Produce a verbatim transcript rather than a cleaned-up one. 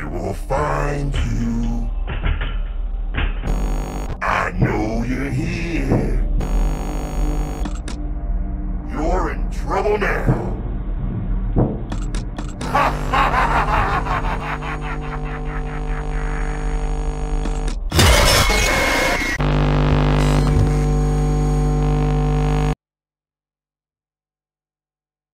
I will find you. I know you're here. You're in trouble now.